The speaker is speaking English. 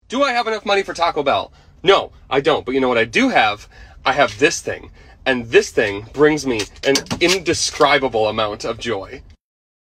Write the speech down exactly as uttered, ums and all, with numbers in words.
Do I have enough money for Taco Bell? No, I don't. But you know what I do have? I have this thing. And this thing brings me an indescribable amount of joy.